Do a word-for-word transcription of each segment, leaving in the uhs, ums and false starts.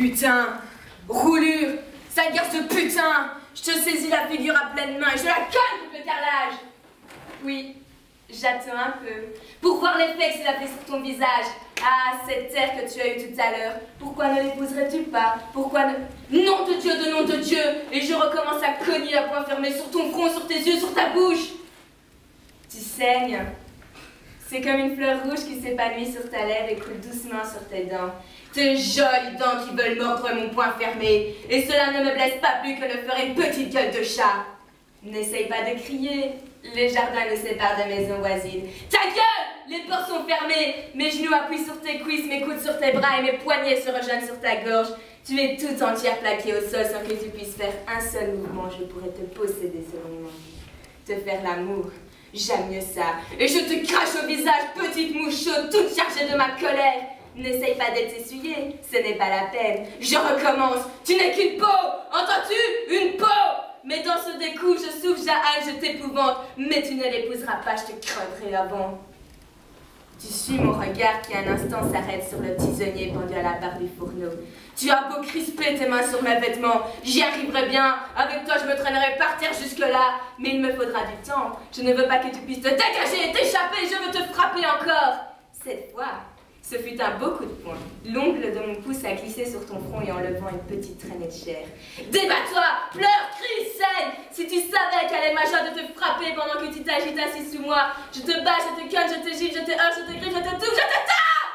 putain. Roulure, sale garce de putain. Je te saisis la figure à pleine main et je la colle contre le carrelage. Oui, j'attends un peu. Pour voir l'effet que cela fait sur ton visage. Ah, cette terre que tu as eue tout à l'heure. Pourquoi ne l'épouserais-tu pas? Pourquoi ne... Nom de Dieu, de nom de Dieu. Et je recommence à cogner à poing fermé sur ton front, sur tes yeux, sur ta bouche. Tu saignes. C'est comme une fleur rouge qui s'épanouit sur ta lèvre et coule doucement sur tes dents. Tes jolies dents qui veulent mordre mon poing fermé. Et cela ne me blesse pas plus que le ferait une petite gueule de chat. N'essaye pas de crier. Les jardins nous séparent de maisons voisines. Ta gueule! Les portes sont fermées. Mes genoux appuient sur tes cuisses, mes coudes sur tes bras et mes poignets se rejoignent sur ta gorge. Tu es tout entière plaquée au sol sans que tu puisses faire un seul mouvement. Je pourrais te posséder selon mon envie. Te faire l'amour. J'aime mieux ça. Et je te crache au visage, petite mouche chaude, toute chargée de ma colère. N'essaye pas d'être essuyée, ce n'est pas la peine. Je recommence. Tu n'es qu'une peau. Entends-tu? Une peau. Mais dans ce découp, je souffre, j'haïs, je t'épouvante. Mais tu ne l'épouseras pas, je te creverai avant. Tu suis mon regard qui un instant s'arrête sur le tisonnier pendu à la barre du fourneau. Tu as beau crisper tes mains sur mes vêtements, j'y arriverai bien. Avec toi, je me traînerai par terre jusque-là. Mais il me faudra du temps. Je ne veux pas que tu puisses te dégager et t'échapper. Je veux te frapper encore. Cette fois, ce fut un beau coup de poing. L'ongle de mon pouce a glissé sur ton front et enlevant une petite traînée de chair. Débat-toi, pleure, crie, saigne. Si tu savais qu'elle est ma joie de te frapper pendant que tu t'agites assis sous moi, je te bats, je te cogne, je te gifle, je te heurte, je te griffe, je te touche, je te tends.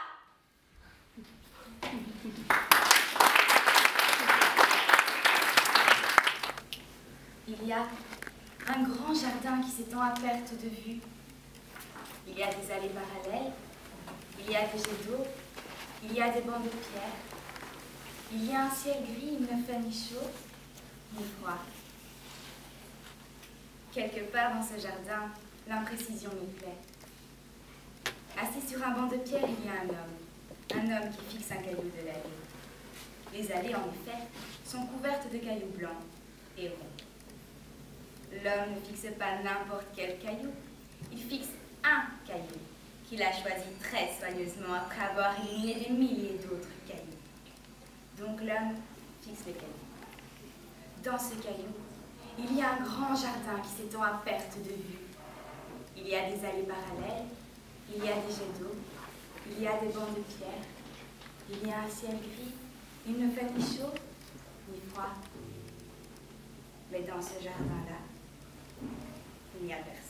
Il y a un grand jardin qui s'étend à perte de vue. Il y a des allées parallèles. Il y a des jets d'eau, il y a des bancs de pierre, il y a un ciel gris, il ne fait ni chaud, ni froid. Quelque part dans ce jardin, l'imprécision m'y plaît. Assis sur un banc de pierre, il y a un homme, un homme qui fixe un caillou de l'allée. Les allées, en effet, sont couvertes de cailloux blancs et ronds. L'homme ne fixe pas n'importe quel caillou, il fixe un caillou qu'il a choisi très soigneusement après avoir éliminé des milliers d'autres cailloux. Donc l'homme fixe le caillou. Dans ce caillou, il y a un grand jardin qui s'étend à perte de vue. Il y a des allées parallèles, il y a des jets d'eau, il y a des bancs de pierre, il y a un ciel gris, il ne fait ni chaud ni froid. Mais dans ce jardin-là, il n'y a personne.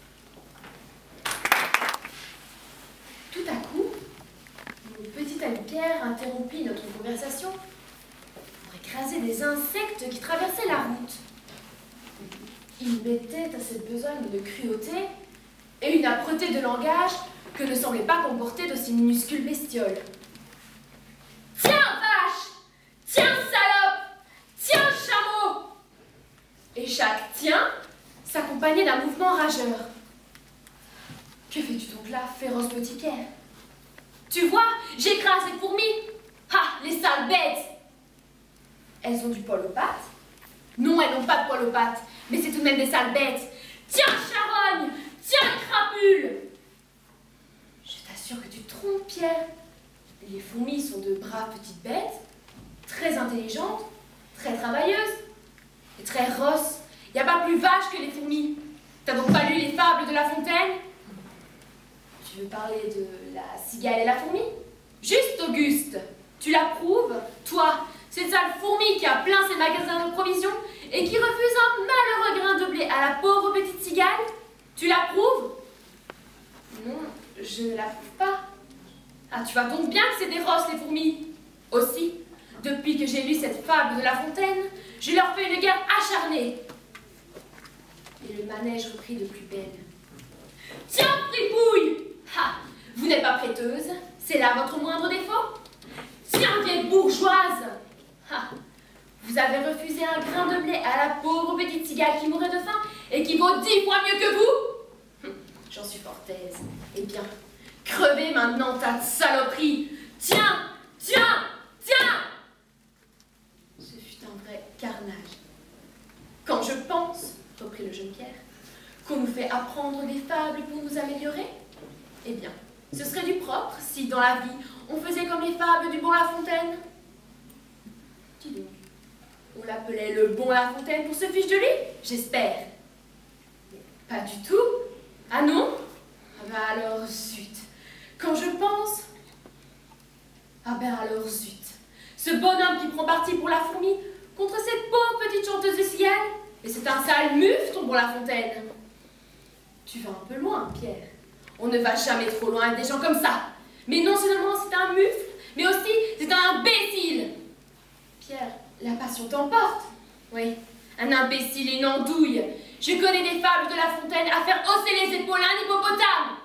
Tout à coup, une petite alligator interrompit notre conversation pour écraser des insectes qui traversaient la route. Il mettait à cette besogne une cruauté et une âpreté de langage que ne semblait pas comporter d'aussi minuscules bestioles. Tiens, vache! Tiens, salope! Tiens, chameau! Et chaque tiens s'accompagnait d'un mouvement rageur. Que fais-tu donc là, féroce petit Pierre? Tu vois, j'écrase les fourmis. Ah, les sales bêtes! Elles ont du poil aux pattes? Non, elles n'ont pas de poil aux pattes, mais c'est tout de même des sales bêtes. Tiens, charogne! Tiens, crapule! Je t'assure que tu te trompes, Pierre. Les fourmis sont de braves petites bêtes, très intelligentes, très travailleuses et très rosses. Il n'y a pas plus vache que les fourmis. T'as donc pas lu les fables de La Fontaine? Tu veux parler de la cigale et la fourmi? Juste, Auguste. Tu l'approuves? Toi, cette sale fourmi qui a plein ses magasins de provisions et qui refuse un malheureux grain de blé à la pauvre petite cigale? Tu l'approuves? Non, je ne l'approuve pas. Ah, tu vois donc bien que c'est des rosses, les fourmis. Aussi, depuis que j'ai lu cette fable de La Fontaine, je leur fais une guerre acharnée. Et le manège reprit de plus belle. Tiens, fripouille! Ah, vous n'êtes pas prêteuse? C'est là votre moindre défaut? Tiens, vieille bourgeoise! Ah, vous avez refusé un grain de blé à la pauvre petite cigale qui mourait de faim et qui vaut dix fois mieux que vous? J'en suis fort aise. Eh bien, crevez maintenant, tas de saloperie! Tiens! Tiens! Tiens! Ce fut un vrai carnage. Quand je pense, reprit le jeune Pierre, qu'on nous fait apprendre des fables pour nous améliorer, eh bien, ce serait du propre si, dans la vie, on faisait comme les fables du bon La Fontaine. Dis donc, on l'appelait le bon La Fontaine pour se fiche de lui, j'espère. Mais pas du tout. Ah non? Ah ben alors zut. Quand je pense... Ah ben alors zut. Ce bonhomme qui prend parti pour la fourmi contre cette pauvre petite chanteuse de cigale. Et c'est un sale mufle, ton bon La Fontaine. Tu vas un peu loin, Pierre. On ne va jamais trop loin avec des gens comme ça. Mais non seulement c'est un mufle, mais aussi c'est un imbécile. Pierre, la passion t'emporte. Oui, un imbécile et une andouille. Je connais des fables de La Fontaine à faire hausser les épaules à un hippopotame.